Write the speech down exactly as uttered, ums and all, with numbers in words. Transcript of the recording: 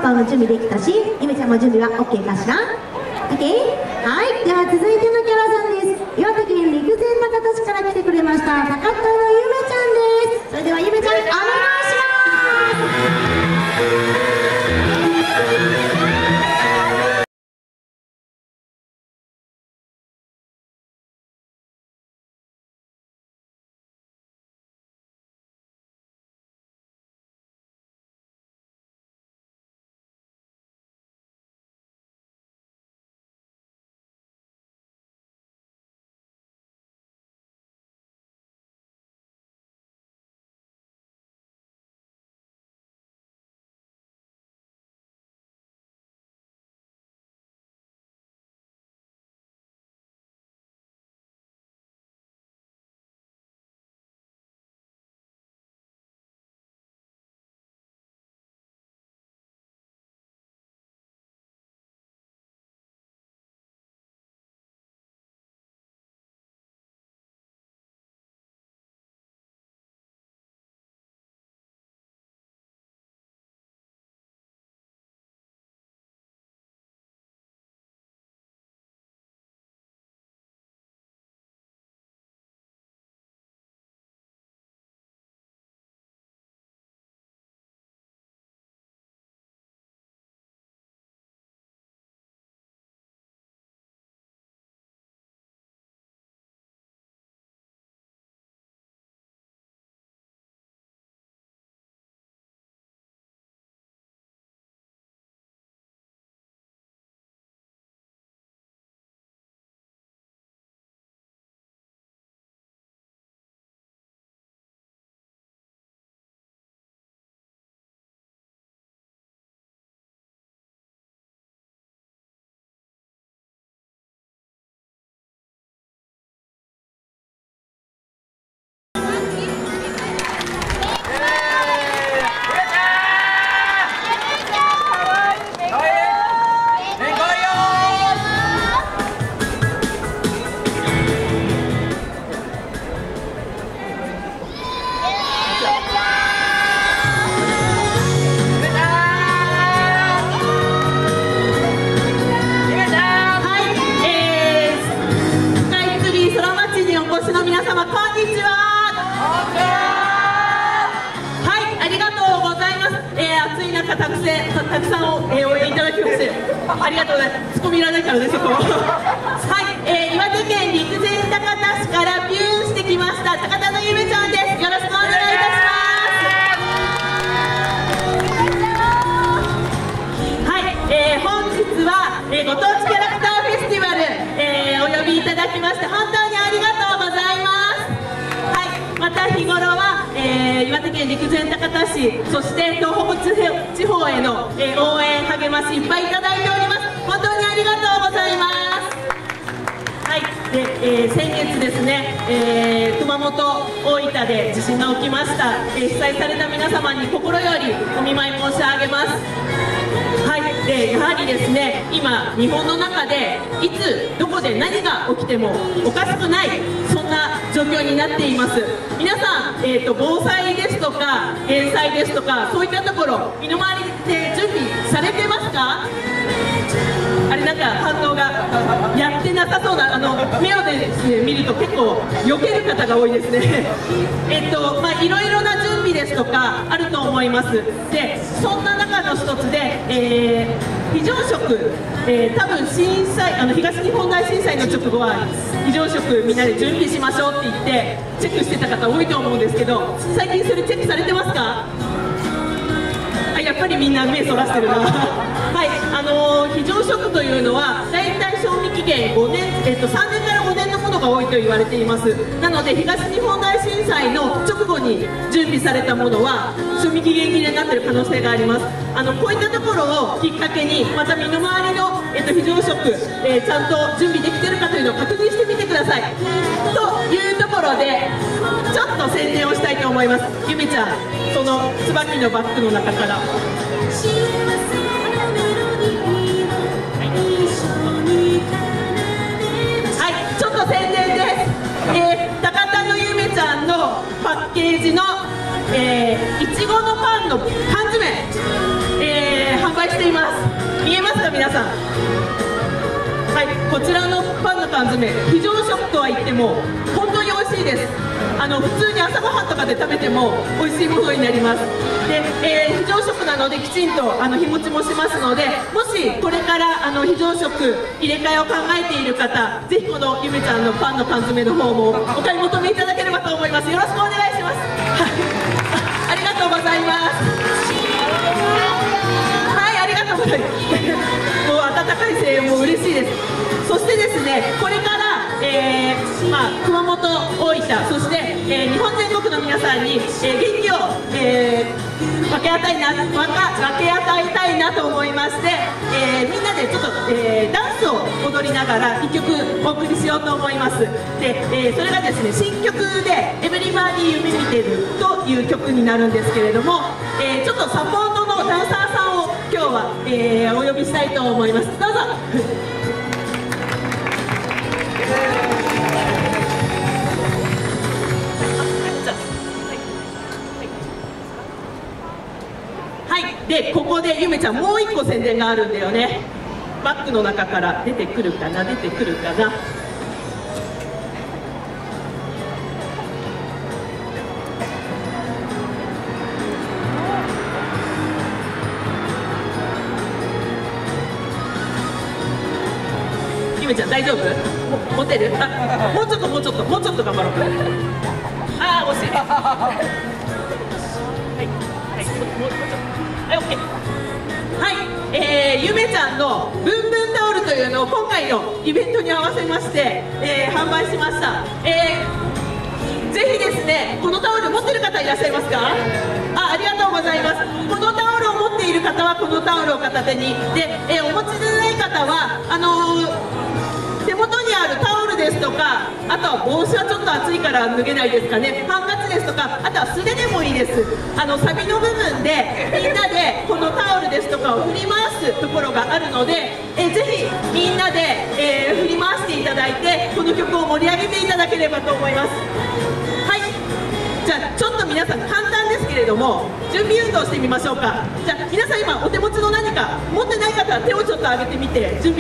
パンも準備できたし、ゆめちゃんも準備は オーケー かしら。 オーケー。 はい、では続いてのキャラさんです。岩手県陸前高田市から来てくれました高田のゆめちゃんです。それではゆめちゃんお願いします。 たくさん、たくさんお、えー、応援いただきましてありがとうございます。ツッコミいらないからね、そこはい、えー、岩手県陸前高田市からビューンしてきました高田のゆめちゃんです。よろしくお願いいたします。はい、えー、本日は、えー、ご当地キャラクターフェスティバル、えー、お呼びいただきまして本当にありがとうございます。はい、また日頃は、えー、岩手県陸前高田市、そして東北地方への、えー、応援励ましいっぱいいただいております。本当にありがとうございます。はい、で、えー、先月ですね、えー、熊本、大分で地震が起きました。えー、被災された皆様に心よりお見舞い申し上げます。はい、でやはりですね、今日本の中でいつどこで何が起きてもおかしくない、そんな状況になっています。皆さん、えーと、防災ですとか減災ですとかそういったところ身の回りで準備されてますか？あれなんか反応がやってなさそうな、あの目をですね見ると結構避ける方が多いですねえっとまあいろいろな準備ですとかあると思います。でそんな中の一つで、えー、非常食、えー、多分震災あの東日本大震災の直後は非常食みんなで準備しましょうって言ってチェックしてた方多いと思うんですけど、最近それチェックされてますか？あ、やっぱりみんな目そらしてるなはい、あのー、非常食というのはだいたい賞味期限ごねん、えっと、さんねんからごねんのものが多いと言われています。なので東日本大震災の直後に準備されたものは賞味期限切れになっている可能性があります。あのこういったところをきっかけにまた身の回りの、えっと、非常食、えー、ちゃんと準備できているかというのを確認してみてください。というところでちょっと宣伝をしたいと思います。ゆめちゃん、その椿のバッグの中から宣伝です、えー、高田のゆめちゃんのパッケージの、えー、いちごのパンの缶詰、えー、販売して皆さん、はい、こちらのパンの缶詰、非常食とは言っても本当に美味しいです。あの普通に朝ごはんとかで食べても美味しいものになります。で、えー、非常食なのできちんとあの日持ちもしますので、もしこれからあの非常食入れ替えを考えている方、ぜひこのゆめちゃんのパンの缶詰の方もお買い求めいただければと思います。よろしくお願いします。はい、ありがとうございます。はい、ありがとうございます。もう温かい声援も嬉しいです。そしてですね、これから、えーまあ、熊本、大分、そして、えー、日本全国の皆さんに、えー、元気を、えー、分け与えな分か分け与えたいなと思いまして、えー、みんなでちょっと、えー、ダンスを踊りながらいっきょくお送りしようと思います。で、えー、それがですね、新曲で「エブリバディ夢見てる」という曲になるんですけれども、えー、ちょっとサポートのダンサーさんを今日は、えー、お呼びしたいと思います。どうぞ。はい、でここでゆめちゃんもう一個宣伝があるんだよね。バッグの中から出てくるかな出てくるかな。ゆめちゃん大丈夫？も持てる？あ、もうちょっともうちょっともうちょっと頑張ろう。あー惜しい。はいはいもうちょっと。はい、オッケー。はい、えー、ゆめちゃんのブンブンタオルというのを今回のイベントに合わせまして、えー、販売しました。えー、ぜひですね、このタオル持ってる方いらっしゃいますか？あ、ありがとうございます。このタオルを持っている方はこのタオルを片手に、で、えー、お持ちでない方はあのー手元にあるタオルですとか、あとは帽子はちょっと暑いから脱げないですかね、ハンカチですとか、あとは素手でもいいです。あのサビの部分でみんなでこのタオルですとかを振り回すところがあるので、えぜひみんなで、えー、振り回していただいてこの曲を盛り上げていただければと思います。はい、じゃあちょっと皆さん簡単ですけれども準備運動してみましょうか。じゃあ皆さん今お手持ちの何か持ってない方は手をちょっと上げてみて準備